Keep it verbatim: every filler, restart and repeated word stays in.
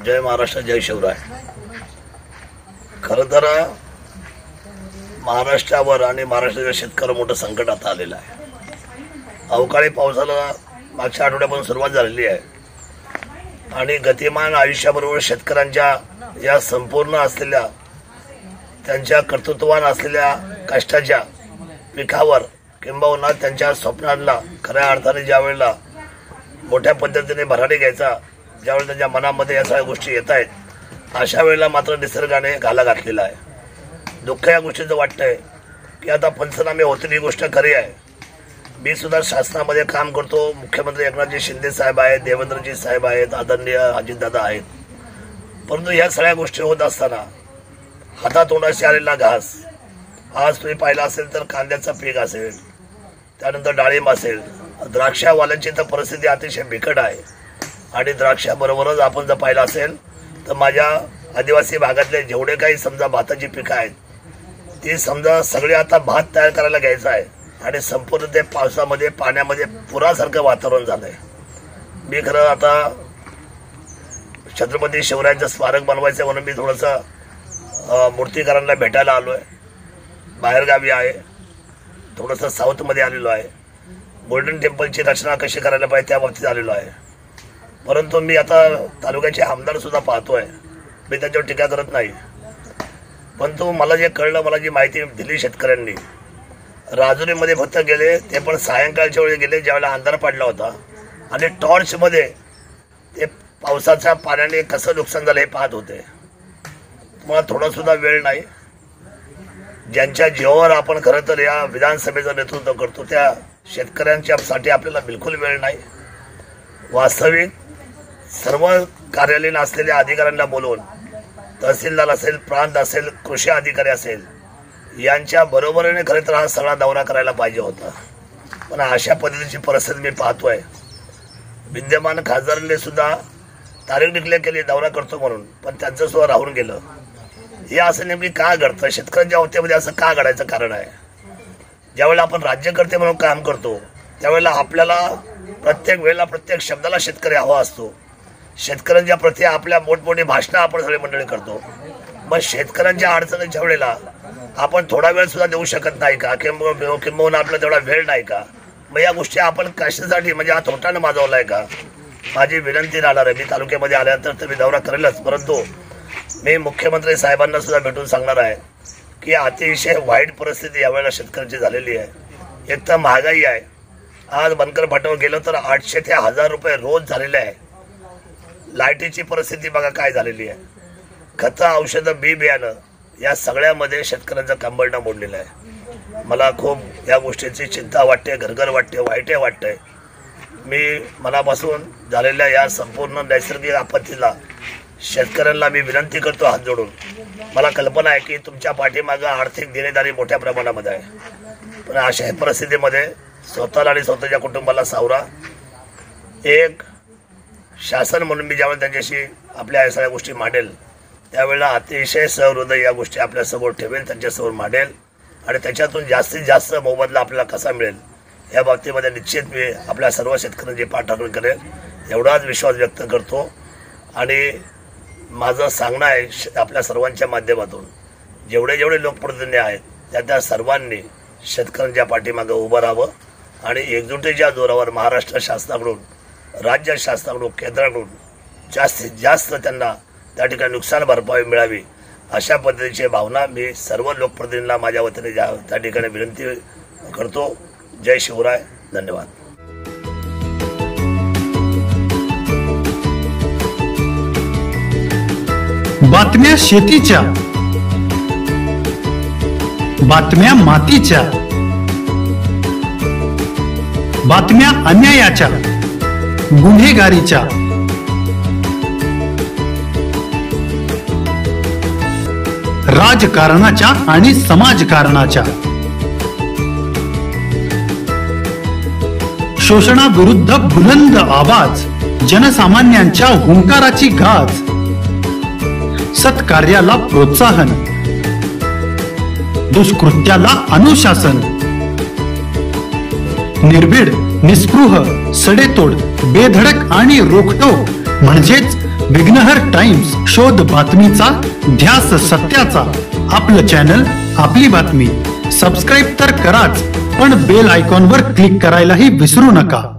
जय महाराष्ट्र, जय शिवराय. खरं तर महाराष्ट्रावर आणि महाराष्ट्राच्या शेतकऱ्यावर मोठं संकट आता आलेलं आहे. अवकाळी पावसाला मागच्या आठवड्यापासून सुरुवात झालेली आहे आणि गतिमान आयुष्याबरोबर शेतकऱ्यांच्या या संपूर्ण असलेल्या त्यांच्या कर्तृत्वान असलेल्या कष्टाच्या पिकावर किंबहुना त्यांच्या स्वप्नांना खऱ्या अर्थाने ज्या वेळेला मोठ्या पद्धतीने भरारी घ्यायचा, ज्यावेळेला त्यांच्या मनामध्ये या सगळ्या गोष्टी येत आहेत, अशा वेळेला मात्र निसर्गाने घाला घातलेला आहे. दुःख या गोष्टीचं वाटतंय की आता पंचनामे होतील, ही गोष्ट खरी आहे. मी सुद्धा शासनामध्ये काम करतो. मुख्यमंत्री एकनाथजी शिंदे साहेब आहेत, देवेंद्रजी साहेब आहेत, आदरणीय अजितदादा आहेत. परंतु ह्या सगळ्या गोष्टी होत असताना हातातोंडाशी आलेला घास, आज तुम्ही पाहिला असेल तर कांद्याचं पीक असेल, त्यानंतर डाळिंब असेल, द्राक्षावाल्यांची तर परिस्थिती अतिशय बिकट आहे. आणि द्राक्षाबरोबरच आपण जर पाहिलं असेल तर माझ्या आदिवासी भागातले जेवढे काही समजा भाताची पिकं आहेत, ती समजा सगळे आता भात तयार करायला घ्यायचं आहे आणि संपूर्ण ते पावसामध्ये पाण्यामध्ये पुरासारखं वातावरण झालंय. मी खरं आता छत्रपती शिवरायांचं स्मारक बनवायचं म्हणून मी थोडंसं मूर्तिकारांना भेटायला आलो आहे. बाहेरगावी आहे, थोडंसं साऊथमध्ये आलेलो आहे. गोल्डन टेम्पलची रचना कशी करायला पाहिजे त्या बाबतीत आलेलो आहे. परंतु मी आता तालुक्याचे आमदार सुद्धा पाहतोय, मी त्याच्यावर टीका करत नाही. परंतु मला जे कळलं, मला जी माहिती दिली शेतकऱ्यांनी, राजुरीमध्ये फक्त गेले, ते पण सायंकाळच्या वेळी गेले ज्यावेळेला अंधार पडला होता, आणि टॉर्चमध्ये ते पावसाच्या पाण्याने कसं नुकसान झालं हे पाहत होते. मला थोडासुद्धा वेळ नाही. ज्यांच्या जीवावर आपण खरं तर या विधानसभेचं नेतृत्व करतो त्या शेतकऱ्यांच्यासाठी आपल्याला बिलकुल वेळ नाही. वास्तविक सर्व कार्यालयीन असलेल्या अधिकाऱ्यांना बोलवून, तहसीलदार असेल, प्रांत असेल, कृषी अधिकारी असेल, यांच्या बरोबरीने खरं तर हा सगळा दौरा करायला पाहिजे होता. पण अशा पद्धतीची परिस्थिती मी पाहतोय. विद्यमान खासदारांनी सुद्धा तारीख डिक्लेअर केली दौरा करतो म्हणून, पण त्यांचं सुद्धा राहून गेलं. हे असं नेमकी का घडतं? शेतकऱ्यांच्या बाबतीमध्ये असं का घडायचं कारण आहे? ज्यावेळेला आपण राज्यकर्ते म्हणून काम करतो त्यावेळेला आपल्याला प्रत्येक वेळेला प्रत्येक शब्दाला शेतकरी हवा असतो. शेतकऱ्यांच्या प्रती आपल्या मोठमोठी भाषणं आपण सगळे मंडळी करतो. मग शेतकऱ्यांच्या अडचणीच्या वेळेला आपण थोडा वेळ सुद्धा देऊ शकत नाही का? किंवा किंबहुना आपला तेवढा वेळ नाही का? मग या गोष्टी आपण कशासाठी, म्हणजे हा तोटानं माजवला आहे का? माझी विनंती राहणार आहे, मी तालुक्यामध्ये आल्यानंतर तर मी दौरा करेलच, परंतु मी मुख्यमंत्री साहेबांना सुद्धा भेटून सांगणार आहे की अतिशय वाईट परिस्थिती यावेळेला शेतकऱ्यांची झालेली आहे. एक तर महागाई आहे. आज बनकर फाट्यावर गेलो तर आठशे ते हजार रुपये रोज झालेले आहे. लाईटीची परिस्थिती बघा काय झालेली आहे. खतं, औषधं, बी बियाणं या सगळ्यामध्ये शेतकऱ्यांचं कंबरडं मोडलेलं आहे. मला खूप या गोष्टीची चिंता वाटते, घरघर वाटते, वाईटे वाटते. मी मनापासून झालेल्या या संपूर्ण नैसर्गिक आपत्तीला शेतकऱ्यांना मी विनंती करतो हात जोडून. मला कल्पना आहे की तुमच्या पाठीमागं आर्थिक देणेदारी मोठ्या प्रमाणामध्ये आहे, पण अशा परिस्थितीमध्ये स्वतःला आणि स्वतःच्या कुटुंबाला सावरा. एक शासन म्हणून मी ज्यावेळेला त्यांच्याशी आपल्या या सगळ्या गोष्टी मांडेल त्यावेळेला अतिशय सहृदय या गोष्टी आपल्यासमोर ठेवेल, त्यांच्यासमोर मांडेल आणि त्याच्यातून जास्तीत जास्त मोबदला आपल्याला कसा मिळेल या बाबतीमध्ये निश्चित मी आपल्या सर्व शेतकऱ्यांची पाठराखण करेल एवढाच विश्वास व्यक्त करतो. आणि माझं सांगणं आहे आपल्या सर्वांच्या माध्यमातून, जेवढे जेवढे लोकप्रतिनिधी आहेत त्या त्या सर्वांनी शेतकऱ्यांच्या पाठीमागं उभं राहावं आणि एकजुटीच्या जोरावर महाराष्ट्र शासनाकडून, राज्य शासनाकडून, केंद्राकडून जास्तीत जास्त त्यांना त्या ठिकाणी नुकसान भरपाई मिळावी अशा पद्धतीची भावना मी सर्व लोकप्रतिनिधींना माझ्या वतीने त्या ठिकाणी विनंती करतो. जय शिवराय. धन्यवाद. बातम्या शेतीच्या, बातम्या मातीच्या, बातम्या अन्यायाच्या, गुन्हेगारीच्या, राजकारणाच्या आणि समाजकारणाच्या, शोषणाविरुद्ध बुलंद आवाज, जनसामान्यांच्या हुंकाराची गाज, सत्कार्याला प्रोत्साहन, दुष्कृत्याला अनुशासन, निर्भीड, निस्पृह, सडेतोड, बेधडक आणि रोखठोक म्हणजेच विघ्नहर टाइम्स, शोध बातमीचा, ध्यास सत्याचा. आपलं चॅनल, आपली बातमी. सबस्क्राईब तर कराच, पण बेल आयकॉनवर क्लिक करायलाही विसरू नका.